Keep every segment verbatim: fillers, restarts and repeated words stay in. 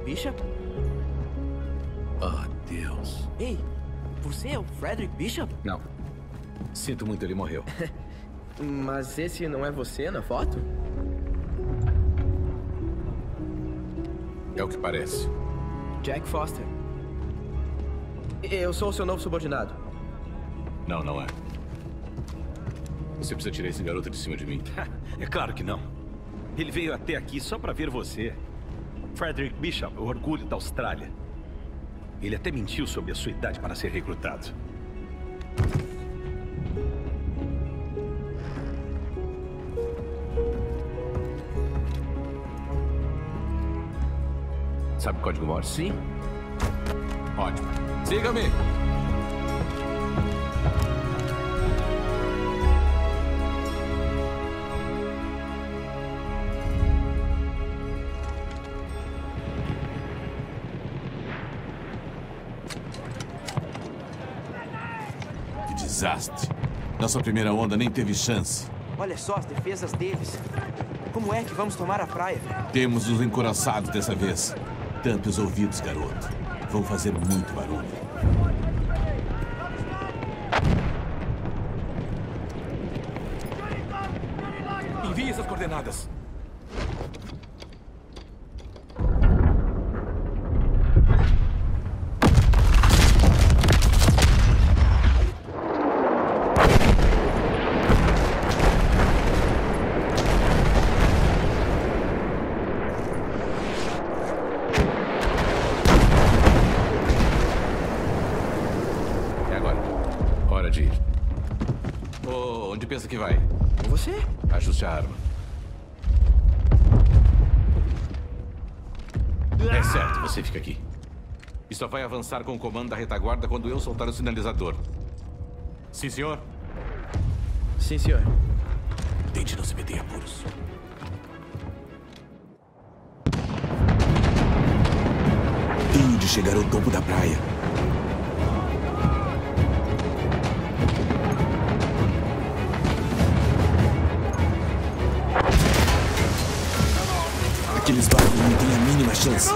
Bishop? Ah, Deus. Ei, você é o Frederick Bishop? Não. Sinto muito, ele morreu. Mas esse não é você na foto? É o que parece. Jack Foster. Eu sou o seu novo subordinado. Não, não é. Você precisa tirar esse garoto de cima de mim. É claro que não. Ele veio até aqui só pra ver você. Frederick Bishop, o orgulho da Austrália. Ele até mentiu sobre a sua idade para ser recrutado. Sabe o código Morse? Sim. Ótimo. Siga-me! Que desastre. Nossa primeira onda nem teve chance. Olha só as defesas deles. Como é que vamos tomar a praia? Temos os encouraçados dessa vez. Tampe os ouvidos, garoto. Vão fazer muito barulho. Envie essas coordenadas. Pensa que vai? Você? Ajuste a arma. É certo, você fica aqui. E só vai avançar com o comando da retaguarda quando eu soltar o sinalizador. Sim, senhor? Sim, senhor. Tente não se meter em apuros. Tenho de chegar ao topo da praia. Aqueles barcos não têm a mínima chance.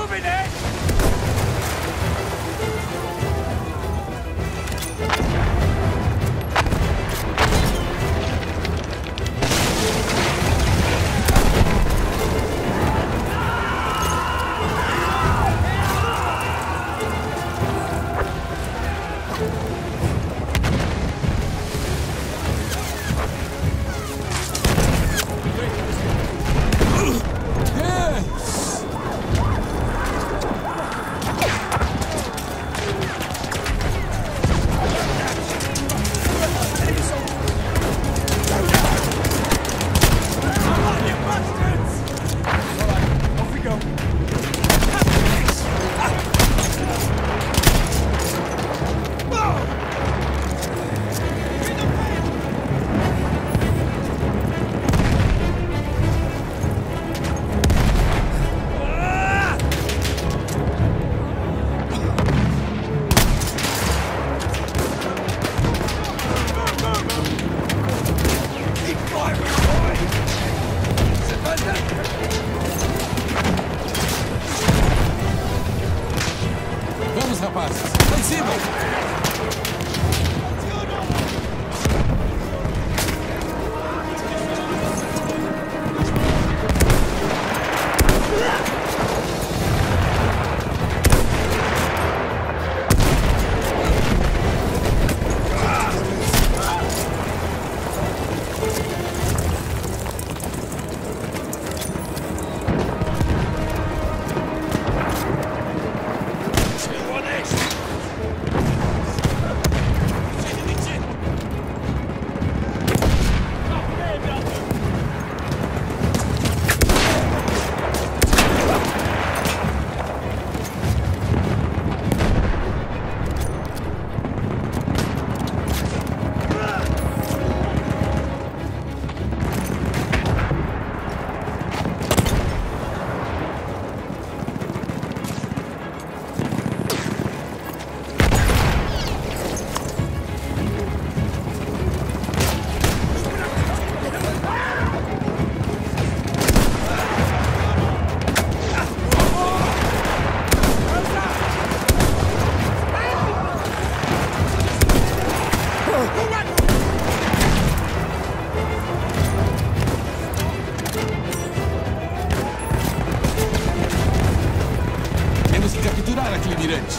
capturar aquele mirante.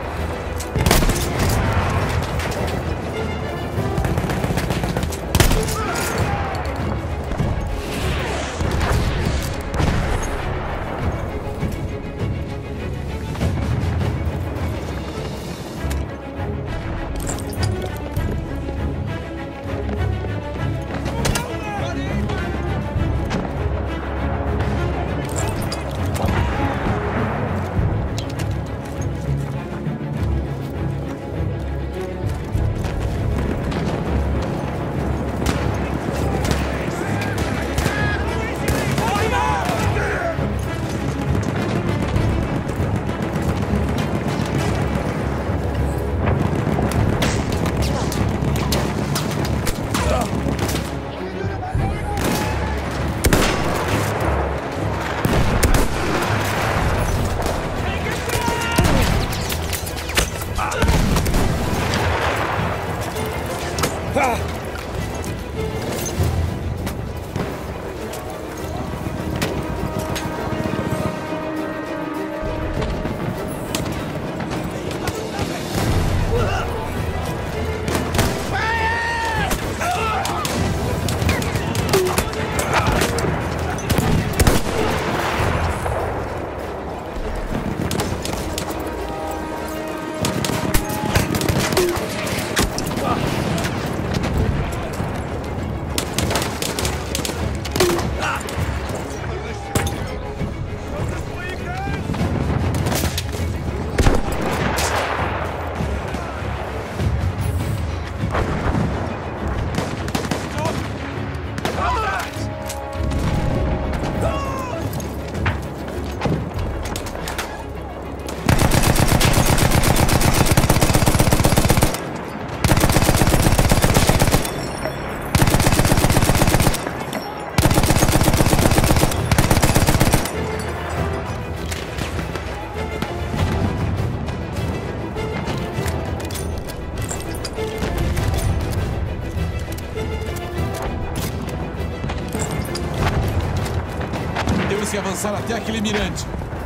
Se avançar até aquele mirante.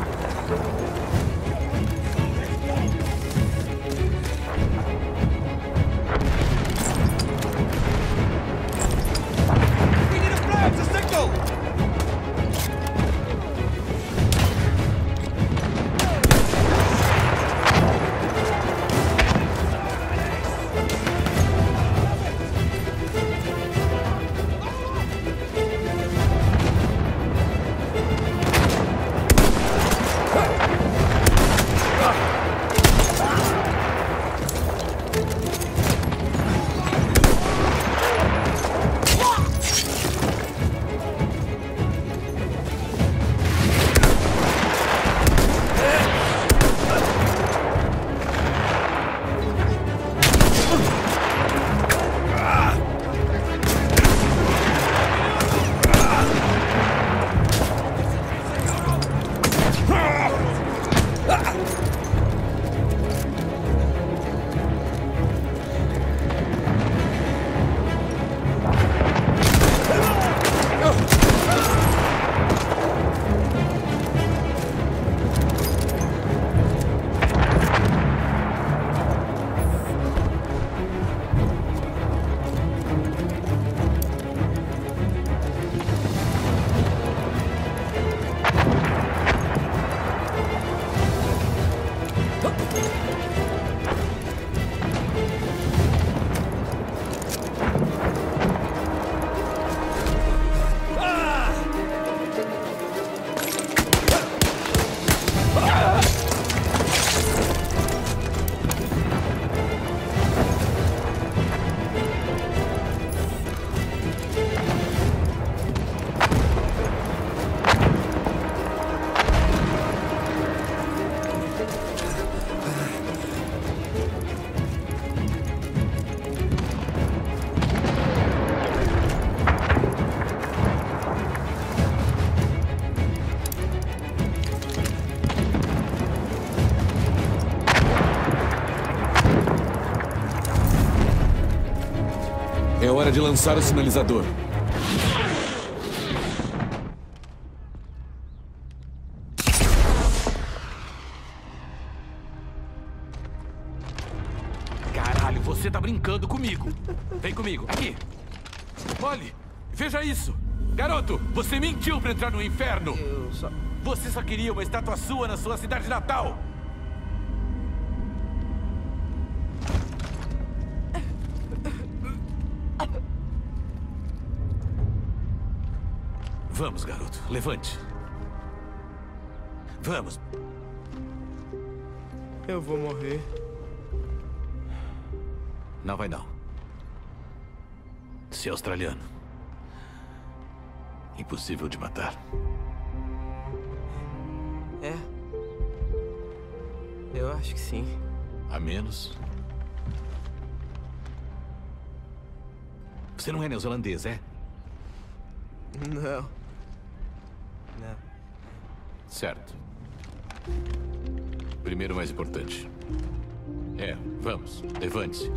É hora de lançar o sinalizador. Olhe, você tá brincando comigo. Vem comigo, aqui. Olhe, veja isso. Garoto, você mentiu pra entrar no inferno. Eu só... Você só queria uma estátua sua na sua cidade natal. Vamos, garoto. Levante. Vamos. Eu vou morrer. Não vai não. Você é australiano. Impossível de matar. É. Eu acho que sim. A menos... Você não é neozelandês, é? Não. Não. Certo. Primeiro o mais importante. É, vamos. Levante-se.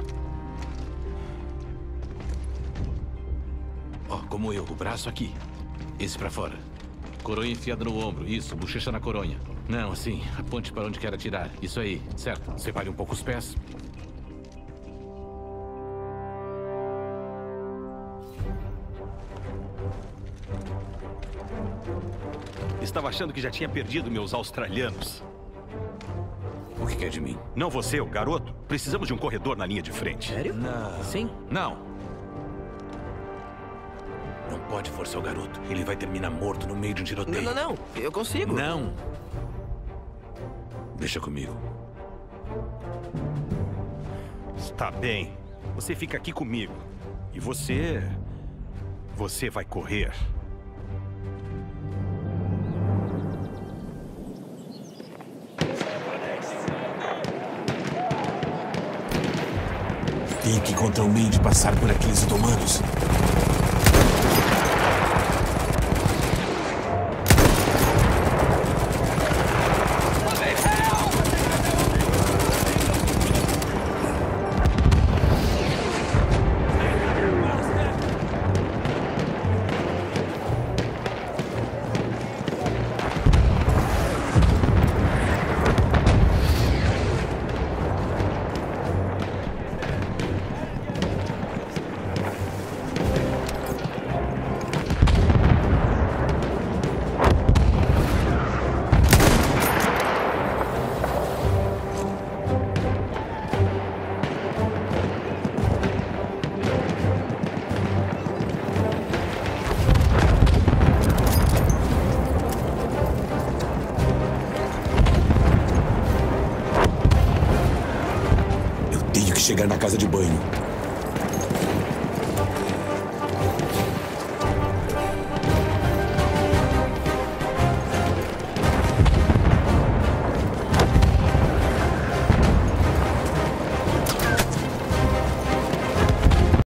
Ó, como eu, o braço aqui. Esse pra fora. Coronha enfiada no ombro. Isso, bochecha na coronha. Não, assim, aponte para onde quer atirar. Isso aí, certo. Separe um pouco os pés. Estava achando que já tinha perdido meus australianos. O que quer de mim? Não você, o garoto. Precisamos de um corredor na linha de frente. Sério? Não. Sim? Não. Não pode forçar o garoto. Ele vai terminar morto no meio de um tiroteio. Não, não, não. Eu consigo. Não. Deixa comigo. Está bem. Você fica aqui comigo. E você... Você vai correr. Tem que encontrar um meio de passar por aqueles otomanos. Chegar na casa de banho.